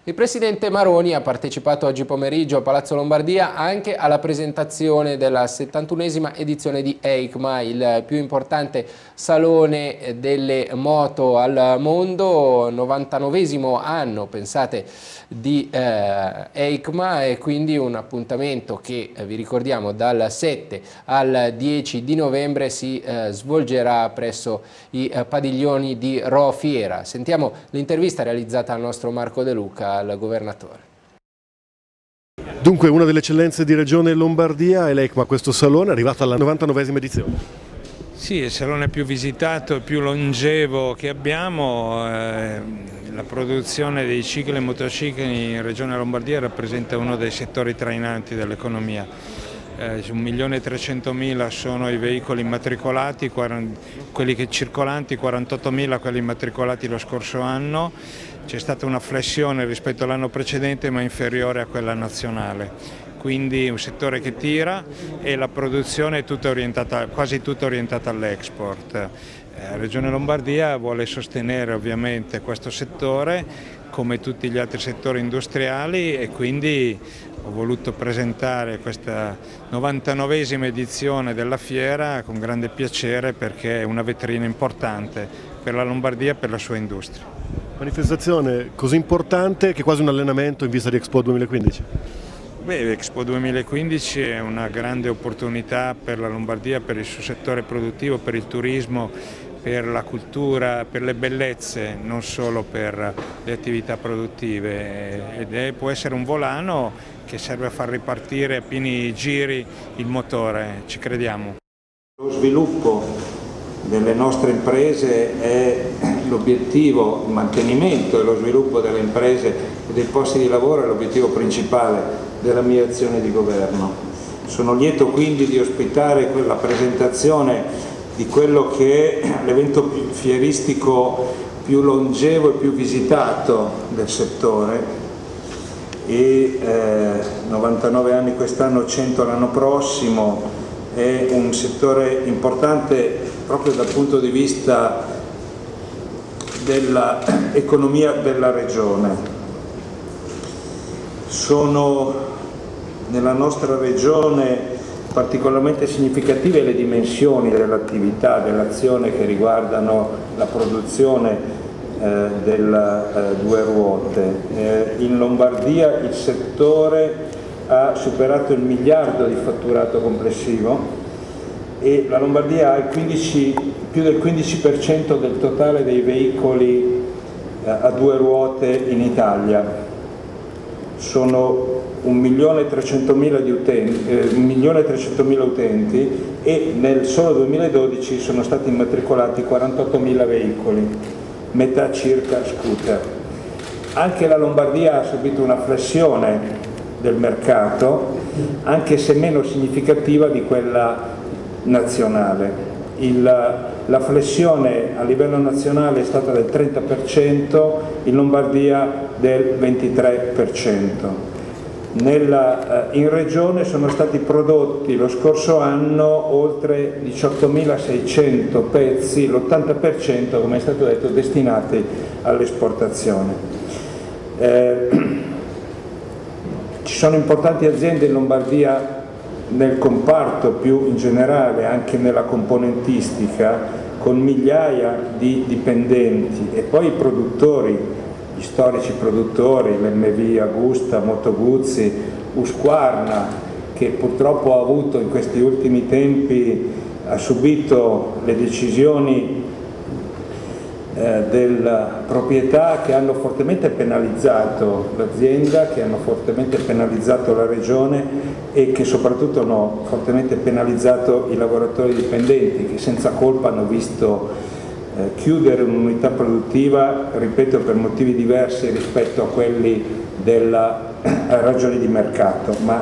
Il presidente Maroni ha partecipato oggi pomeriggio a Palazzo Lombardia anche alla presentazione della 71esima edizione di EICMA, il più importante salone delle moto al mondo, 99esimo anno, pensate, di EICMA, e quindi un appuntamento che vi ricordiamo dal 7 al 10 di novembre si svolgerà presso i padiglioni di Rho Fiera. Sentiamo l'intervista realizzata al nostro Marco De Luca, al governatore. Dunque, una delle eccellenze di Regione Lombardia è l'EICMA, questo salone, arrivato alla 99esima edizione. Sì, è il salone più visitato e più longevo che abbiamo. La produzione dei cicli e motocicli in Regione Lombardia rappresenta uno dei settori trainanti dell'economia. 1.300.000 sono i veicoli immatricolati, quelli che circolanti, 48.000 quelli immatricolati lo scorso anno. C'è stata una flessione rispetto all'anno precedente, ma inferiore a quella nazionale. Quindi un settore che tira, e la produzione è quasi tutta orientata all'export. La Regione Lombardia vuole sostenere ovviamente questo settore come tutti gli altri settori industriali, e quindi ho voluto presentare questa 99esima edizione della fiera con grande piacere, perché è una vetrina importante per la Lombardia e per la sua industria. Manifestazione così importante che è quasi un allenamento in vista di Expo 2015. Beh, Expo 2015 è una grande opportunità per la Lombardia, per il suo settore produttivo, per il turismo, per la cultura, per le bellezze, non solo per le attività produttive, ed può essere un volano che serve a far ripartire a pieni giri il motore, ci crediamo. Lo sviluppo delle nostre imprese è l'obiettivo, il mantenimento e lo sviluppo delle imprese e dei posti di lavoro è l'obiettivo principale della mia azione di governo. Sono lieto quindi di ospitare la presentazione di quello che è l'evento fieristico più longevo e più visitato del settore, e 99 anni quest'anno, 100 l'anno prossimo. È un settore importante proprio dal punto di vista dell'economia della regione. Sono nella nostra regione particolarmente significative le dimensioni dell'attività, dell'azione che riguardano la produzione delle due ruote. In Lombardia il settore ha superato il miliardo di fatturato complessivo, e la Lombardia ha più del 15% del totale dei veicoli a due ruote in Italia. Sono 1.300.000 utenti, e nel solo 2012 sono stati immatricolati 48.000 veicoli, metà circa scooter. Anche la Lombardia ha subito una flessione del mercato, anche se meno significativa di quella nazionale. La flessione a livello nazionale è stata del 30%, in Lombardia del 23%. In regione sono stati prodotti lo scorso anno oltre 18.600 pezzi, l'80%, come è stato detto, destinati all'esportazione. Ci sono importanti aziende in Lombardia nel comparto, più in generale anche nella componentistica, con migliaia di dipendenti, e poi i produttori, gli storici produttori, l'MV Agusta, Moto Guzzi, Husqvarna, che purtroppo ha avuto in questi ultimi tempi, ha subito le decisioni della proprietà che hanno fortemente penalizzato l'azienda, che hanno fortemente penalizzato la regione, e che soprattutto hanno fortemente penalizzato i lavoratori dipendenti, che senza colpa hanno visto chiudere un'unità produttiva, ripeto, per motivi diversi rispetto a quelli della ragioni di mercato, ma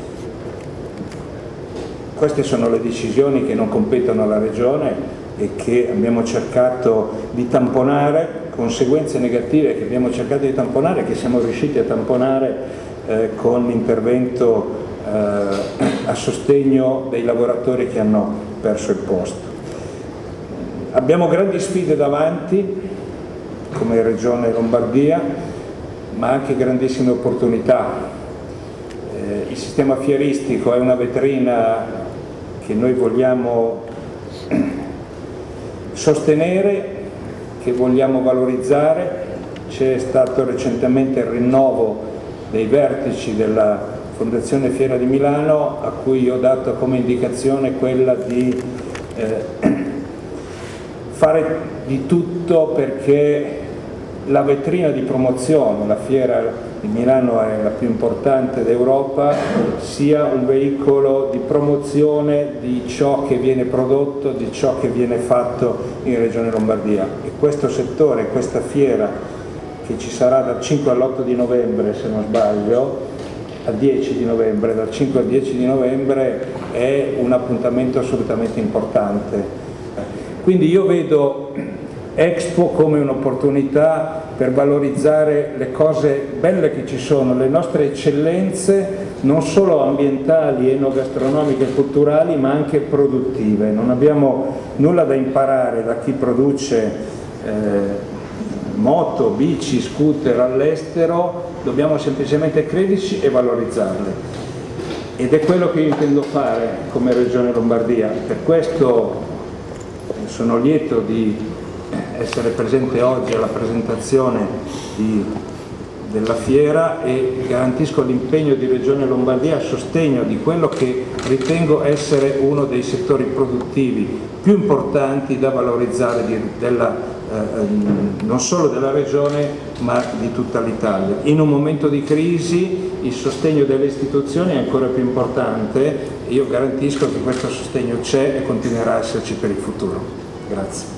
queste sono le decisioni che non competono alla regione e che abbiamo cercato di tamponare, conseguenze negative che abbiamo cercato di tamponare, che siamo riusciti a tamponare con l'intervento a sostegno dei lavoratori che hanno perso il posto. Abbiamo grandi sfide davanti come Regione Lombardia, ma anche grandissime opportunità. Il sistema fieristico è una vetrina che noi vogliamo sostenere, che vogliamo valorizzare. C'è stato recentemente il rinnovo dei vertici della Fondazione Fiera di Milano, a cui ho dato come indicazione quella di fare di tutto perché la vetrina di promozione, la Fiera di Milano è la più importante d'Europa, sia un veicolo di promozione di ciò che viene prodotto, di ciò che viene fatto in Regione Lombardia. E questo settore, questa fiera che ci sarà dal 5 all'8 di novembre, se non sbaglio, al 10 di novembre, dal 5 al 10 di novembre, è un appuntamento assolutamente importante. Quindi io vedo Expo come un'opportunità per valorizzare le cose belle che ci sono, le nostre eccellenze non solo ambientali, enogastronomiche e culturali, ma anche produttive. Non abbiamo nulla da imparare da chi produce moto, bici, scooter all'estero, dobbiamo semplicemente crederci e valorizzarle. Ed è quello che io intendo fare come Regione Lombardia. Per questo sono lieto di essere presente oggi alla presentazione della fiera e garantisco l'impegno di Regione Lombardia a sostegno di quello che ritengo essere uno dei settori produttivi più importanti da valorizzare non solo della Regione ma di tutta l'Italia. In un momento di crisi il sostegno delle istituzioni è ancora più importante e io garantisco che questo sostegno c'è e continuerà a esserci per il futuro. Grazie.